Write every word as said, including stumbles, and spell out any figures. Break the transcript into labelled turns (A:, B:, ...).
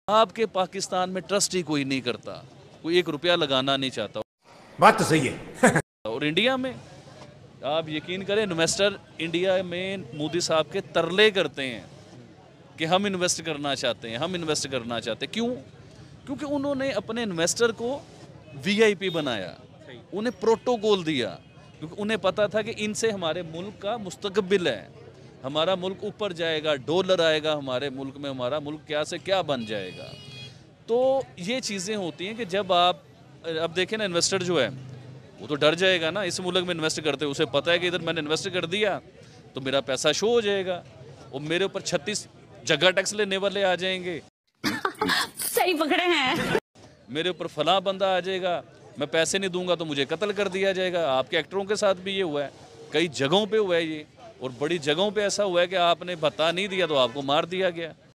A: आपके पाकिस्तान में ट्रस्ट ही कोई नहीं करता, कोई एक रुपया लगाना नहीं चाहता।
B: बात तो सही है।
A: और इंडिया में आप यकीन करें, इन्वेस्टर इंडिया में मोदी साहब के तरले करते हैं कि हम इन्वेस्ट करना चाहते हैं, हम इन्वेस्ट करना चाहते हैं। क्यों? क्योंकि उन्होंने अपने इन्वेस्टर को वीआईपी बनाया, उन्हें प्रोटोकॉल दिया, क्योंकि उन्हें पता था कि इनसे हमारे मुल्क का मुस्तकबिल है, हमारा मुल्क ऊपर जाएगा, डॉलर आएगा हमारे मुल्क में, हमारा मुल्क क्या से क्या बन जाएगा। तो ये चीज़ें होती हैं कि जब आप अब देखें ना, इन्वेस्टर जो है वो तो डर जाएगा ना, इस मुल्क में इन्वेस्ट करते हुए उसे पता है कि इधर मैंने इन्वेस्ट कर दिया तो मेरा पैसा शो हो जाएगा और मेरे ऊपर छत्तीस जगह टैक्स लेने वाले आ जाएंगे।
C: सही पकड़े हैं।
A: मेरे ऊपर फला बंदा आ जाएगा, मैं पैसे नहीं दूंगा तो मुझे कत्ल कर दिया जाएगा। आपके एक्टरों के साथ भी ये हुआ है, कई जगहों पे हुआ है ये, और बड़ी जगहों पे ऐसा हुआ है कि आपने भत्ता नहीं दिया तो आपको मार दिया गया।